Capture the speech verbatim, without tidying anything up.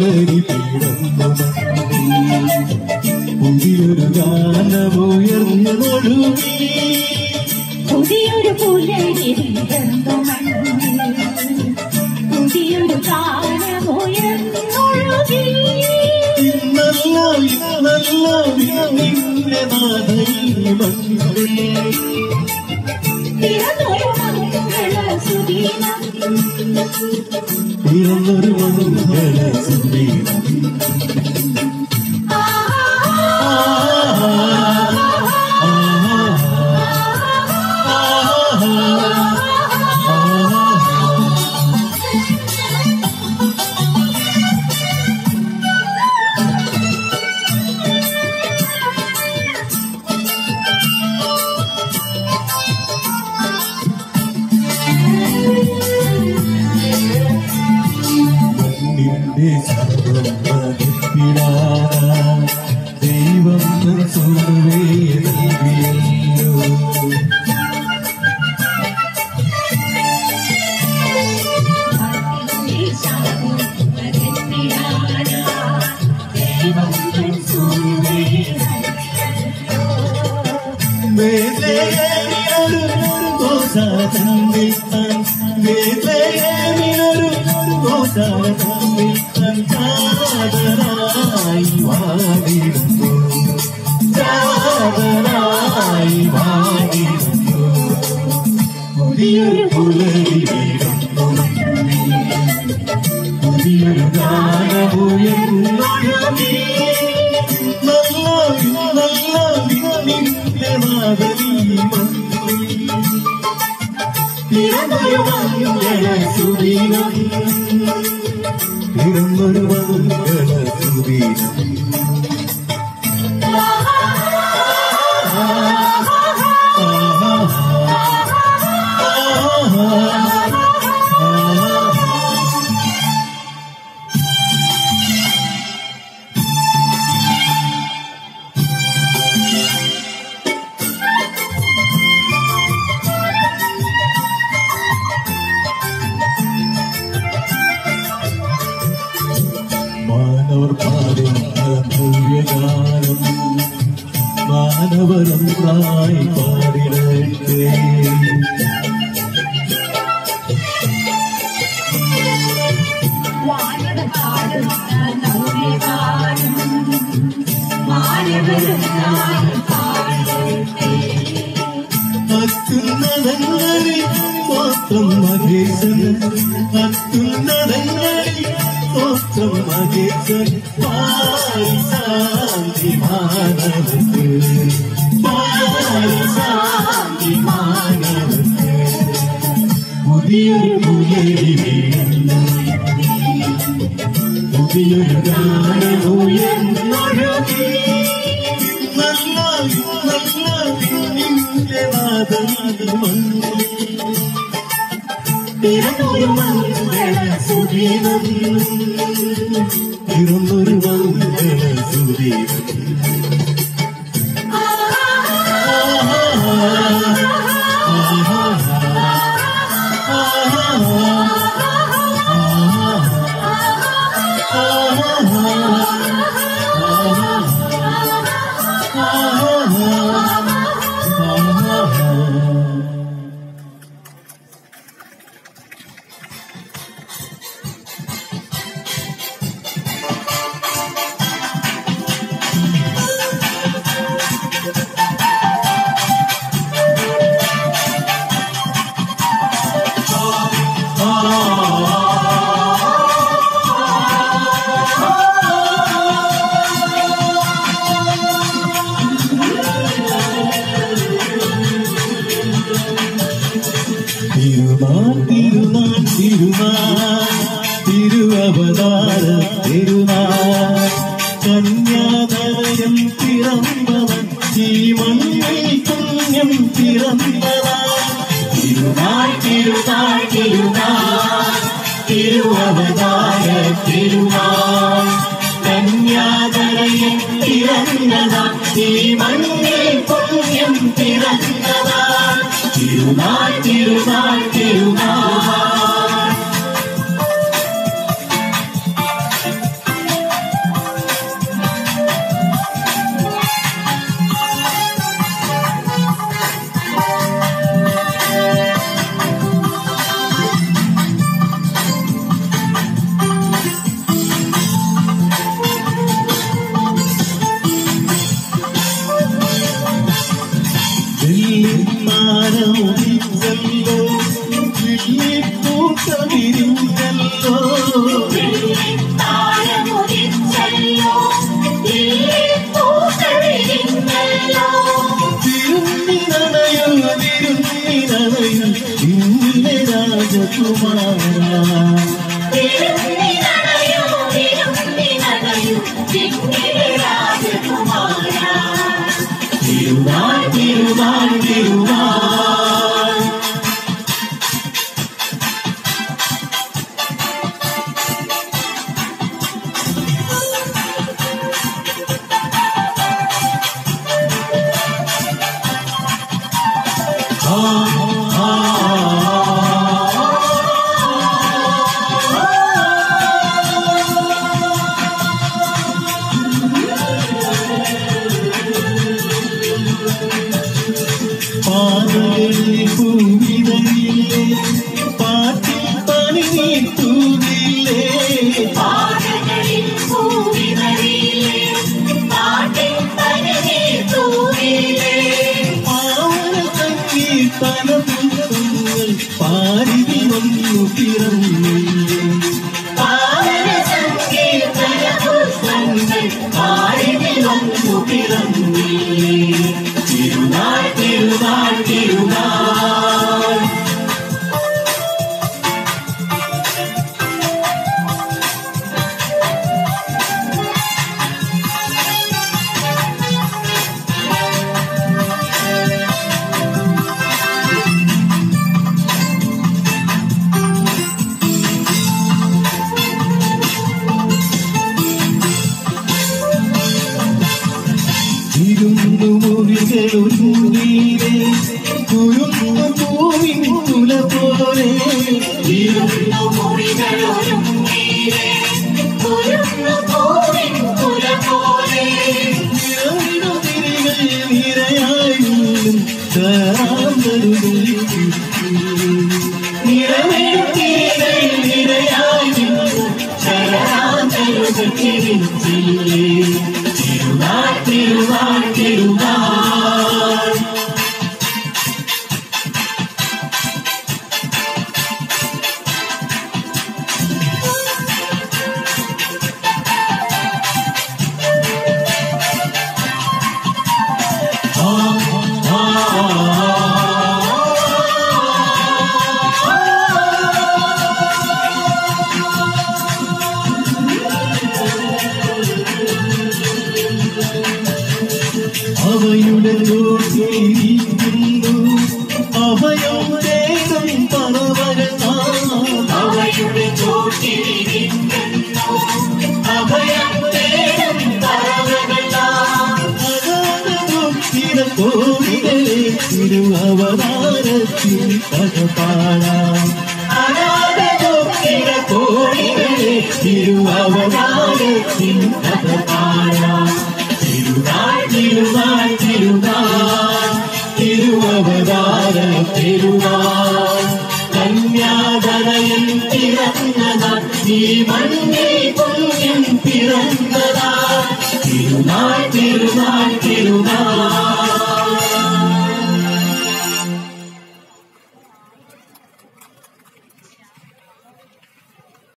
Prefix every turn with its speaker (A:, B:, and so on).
A: പുലരി പിറന്നു പുതിയൊരു ഗാനമുയർന്നു നടുവി
B: പുതിയൊരു പുലരി പിറന്നു പുതിയൊരു ഗാനമുയർന്നൊഴുകി
A: ഇന്നല്ലോ ഇന്നല്ലോ നിന്റെ നാഥൻ മണ്ണിൽ
B: പിറന്നൊരു മംഗള സുദീനം
A: പിറന്നൊരു മംഗള സുദീനം ദൈവം സുഖവേ നൽകിയല്ലോ വേദനയൊരു ദോഷതന്നിൽ വേദനയൊരു ദോഷതന്നിൽ ചാദരായി വാടിടുന്നു ചാദരായി വാടിടുന്നു പുതിയൊരു പുലരി വീടുന്നു പുതിയൊരു ഗാനമുയർന്നൊഴുകി നല്ല നല്ല നിന്റെ നാദരീ മണ്ണിൽ പിറന്നൊരു മംഗള സുദീനം പിറന്നൊരു മംഗള സുദീനം മാനവർ പാടുന്ന ദിവ്യഗാനം മാനവരൊന്നായി പാടിടട്ടെ അത്യുന്നതങ്ങളിൽ മാത്രം മഹേശൻ അത്യുന്നതങ്ങളിൽ മാത്രം മഹേശൻ പാരിശാന്തി മാനവർക്ക് പാരിശാന്തി മാനവർക്ക് പുതിയൊരു പുലരി വീഴുന്നു പുതിയൊരു ഗാനമുയർന്നൊഴുകി നല്ല നല്ല നിന്റെ നാദരീ മണ്ണിൽ പിറന്നൊരു മംഗള സുദീനം പിറന്നൊരു മംഗള സുദീനം തിരുനാൾ തിരുനാൾ തിരുനാൾ തിരുവവതാര തിരുനാൾ കന്യാതനയം പിറന്നവൻ ഈ മണ്ണിൽ പുണ്യം പിറന്നവൻ തിരുനാൾ തിരുനാൾ തിരുനാൾ തിരുവവതാര തിരുനാൾ കന്യാതനയം പിറന്നവൻ ഈ മണ്ണിൽ പുണ്യം പിറന്നവൻ തിരുനാൾ തിരുനാൾ തിരുനാൾ വെള്ളിമാനമുദിച്ചല്ലോ വെള്ളിപ്പൂക്കൾ വിരിഞ്ഞല്ലോ
B: വെള്ളിത്താരമുദിച്ചല്ലോ വെള്ളിപ്പൂക്കൾ വിരിഞ്ഞല്ലോ
A: തിരുന്നിനണയോ തിരുന്നിനണയോ ഇന്നിലെ രാജകുമാര
B: തിരുന്നിനണയോ തിരുന്നിനണയോ ഇന്നിലെ രാജകുമാര
A: തിരുനാൾ തിരുനാൾ തിരുനാൾ ആ ആ പാതകളിൽ പൂവിതയില്ലേ പാട്ടിൽ പണി നീട്ടൂതില്ലേ
B: പാതകളിൽ പൂവിതറിയില്ലേ പാട്ടിൽ പനിനീ തൂവില്ലേ
A: പാവന സംഗീതന പുഷ്പങ്ങൾ പാരിതിൽ വന്നു പിറന്നില്ലേ
B: പാവന സംഗീതന പുഷ്പങ്ങൾ പാരിതിൽ വന്നു
A: പിറന്നില്ലേ തിരുനാൾ തിരുനാൾ തിരുനാൾ ഇരുന്നു മുറികളൊരുങ്ങീരേ കുരുന്നു പൂവിൻ തുല പോലെ
B: ഇരുന്നു മുറികളൊരുങ്ങീരേ കുരുന്നു പൂവിൻ കുല പോലെ
A: നിറവിടു തിരികൾ നിരയായും ശരാന്തരുകൾ
B: നിറമിടു തിരികൾ നിരയായും ശരാന്തരുകൾ തിരിച്ചില്ലേ
A: തിരുനാൾ തിരുനാൾ തിരുനാൾ ആ ആ അവയുടെ ചോട്ടിയിരിക്കുന്നു അഭയം തേടും പറവകൾ
B: അവയുടെ ചോട്ടിലിരിക്കുന്നു അഭയം തേടും പറവകളാം
A: അഗാധ കോടികളെ തിരുവവതാരത്തിൽ കഥ പാടാം
B: അനാഥ
A: കോടികളെ തിരുവവതാരത്തിൽ കഥ പാടാം തിരുനാൾ തിരുനാൾ തിരുനാൾ തിരുവവതാര തിരുനാൾ കന്യാതനയൻ പിറന്നതാ ഈ മണ്ണിൽ പുണ്യം പിറന്നതാ തിരുനാൾ തിരുനാൾ